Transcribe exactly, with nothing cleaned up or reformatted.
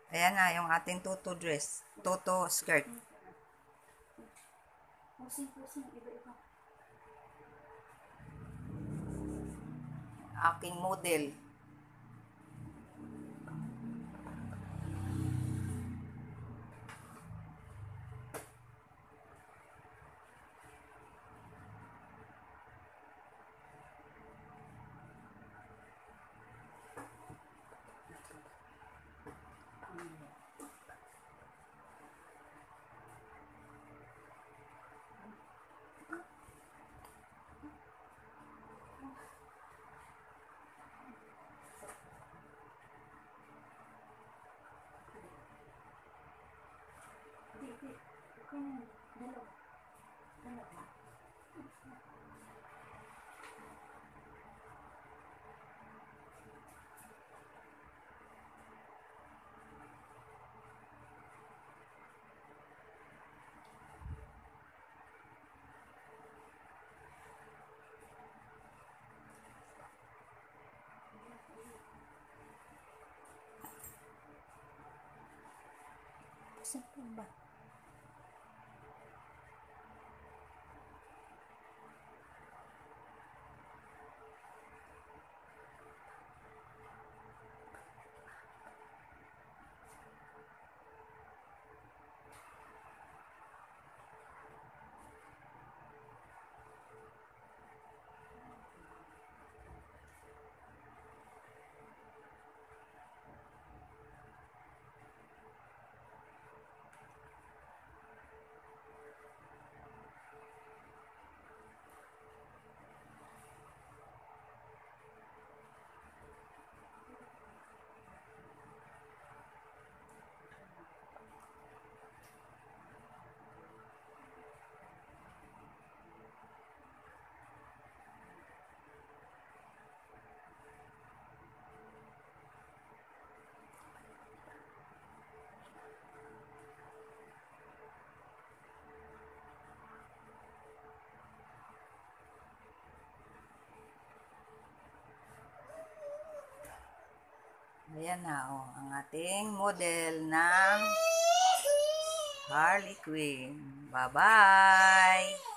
Ayan na, yung ating tutu dress. Tutu skirt. Pusing-pusing, iba-iba. Aking model. Hindi, hindi. Okay na yun. Dalawa. Dalawa. Pusing po ba? Ayan na, oh, ang ating model ng Harley Quinn. Bye-bye!